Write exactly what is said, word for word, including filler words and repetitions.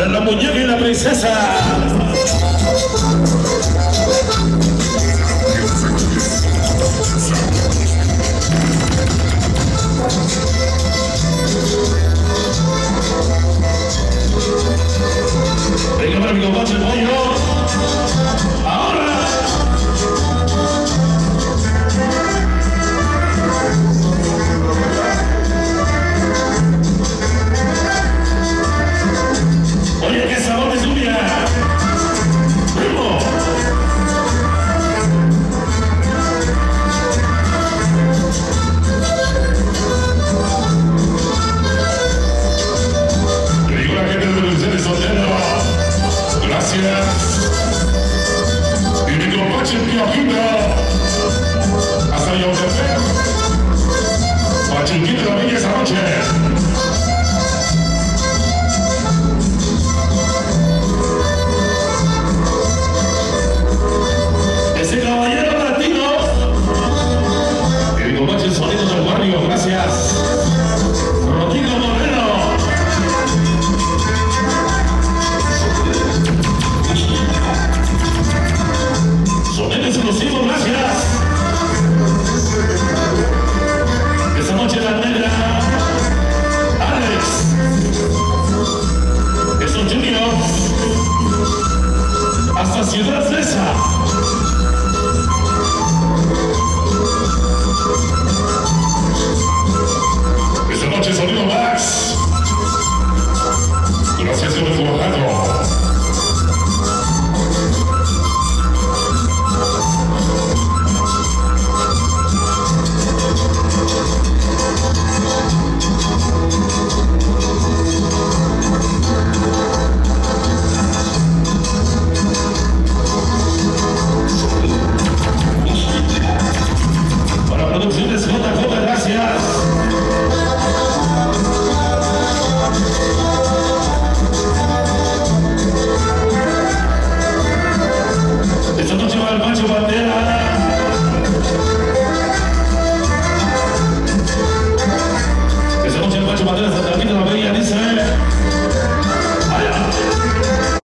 la muñeca y la princesa. Venga para mi compadre el pollo. Ahora. Oye, qué sabor de lluvia. ¡Primo! Le digo a la gente de Producciones Soltero, gracias. Y mi compadre el Piojito, hasta Yautepec, Pachinquito de la Villa esa noche. Ese caballero latino, y mi compadre el sonido del barrio, gracias. Rodrigo Moreno. Sonido exclusivo, gracias. Esta noche la negra, Alex. Esos juniors, hasta Ciudad Cesa. Esta noche sonido Max. Gracias por el trabajado.